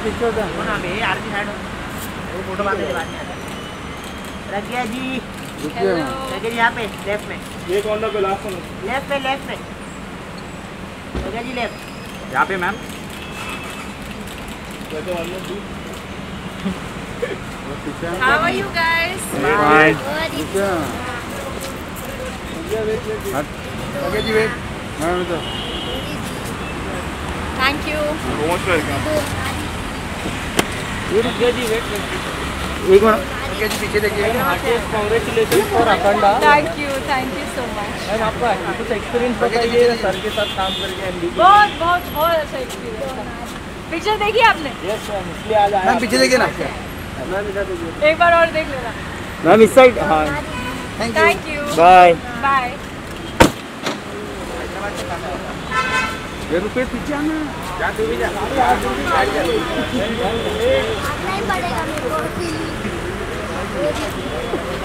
पीछे होता कौन आ गए आरती साइड वो फोटो बांधने के बाद में आता प्रज्ञा जी प्रज्ञा जी यहाँ पे लेफ्ट में ये कौन पे लास्ट में लेफ्ट में प्रज्ञा जी लेफ्ट यहाँ पे ma'am How are you guys? Fine. Thank you. Most welcome. एक मिनट पीछे देखिए congratulation for Akhanda Thank you so much. Ma'am आपका कुछ एक्सपीरियंस बताइए सर के साथ काम करके एमडी बहुत अच्छा एक्सपीरियंस। पिक्चर देखी आपने? यस मैम इसलिए आज आया मैम पीछे देखिए ना मैम इधर देखिए एक बार और देख लेना। मैम इस साइड हाँ Thank you. Bye Bye. ये रुपये पीछे आना जा तू भी जा नहीं पड़ेगा मेरे को